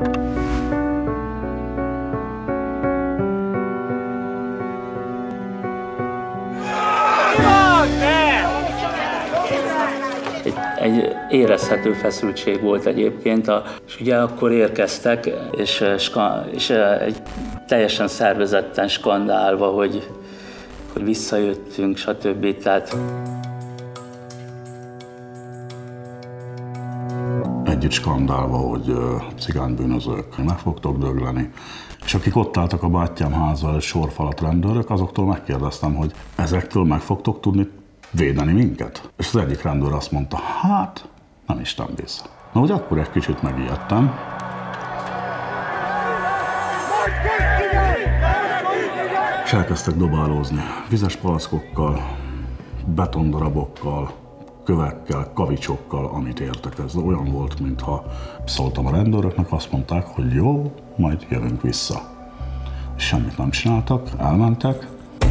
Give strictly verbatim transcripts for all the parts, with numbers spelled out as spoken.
Egy, egy érezhető feszültség volt egyébként, a, és ugye akkor érkeztek, és, és egy teljesen szervezetten skandálva, hogy, hogy visszajöttünk, stb. Tehát Együtt skandálva, hogy cigánybűnözők meg fogtok dögleni. És akik ott álltak a bátyám háza előtt sorfalat rendőrök, azoktól megkérdeztem, hogy ezektől meg fogtok tudni védeni minket? És az egyik rendőr azt mondta, hát nem Isten bíz. Na, hogy akkor egy kicsit megijedtem. És elkezdtek dobálózni vizes palackokkal, betondarabokkal, kövekkel, kavicsokkal, amit értek. Ez olyan volt, mintha szóltam a rendőröknek, azt mondták, hogy jó, majd jövünk vissza. És semmit nem csináltak, elmentek.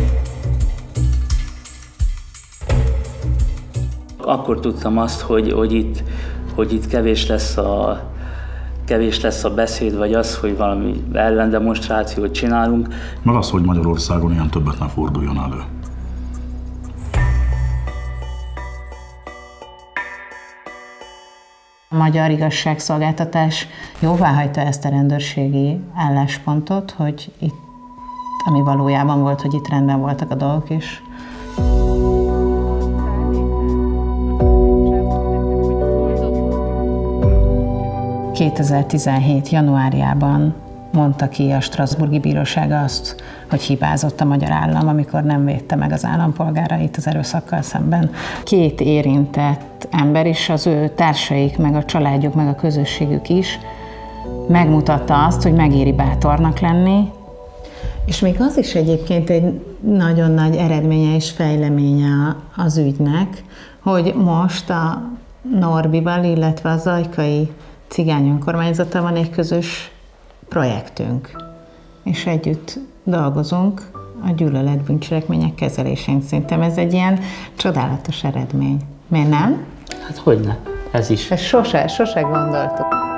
Akkor tudtam azt, hogy, hogy, itt, hogy itt kevés lesz, a, kevés lesz a beszéd, vagy az, hogy valami ellendemonstrációt csinálunk. Meg az, hogy Magyarországon ilyen többet ne forduljon elő. A magyar igazságszolgáltatás jóváhagyta ezt a rendőrségi álláspontot, hogy itt, ami valójában volt, hogy itt rendben voltak a dolgok is. kétezer-tizenhét. januárjában mondta ki a strasbourgi bíróság azt, hogy hibázott a magyar állam, amikor nem védte meg az állampolgárait az erőszakkal szemben. Két érintett ember is, az ő társaik, meg a családjuk, meg a közösségük is megmutatta azt, hogy megéri bátornak lenni. És még az is egyébként egy nagyon nagy eredménye és fejleménye az ügynek, hogy most a Norbival, illetve a Zajkai cigány önkormányzata van egy közös projektünk, és együtt dolgozunk a gyűlöletbűncselekmények kezelésén. Szerintem ez egy ilyen csodálatos eredmény. Miért nem? Hát hogyne, ez is. Ezt sose, sose gondoltuk.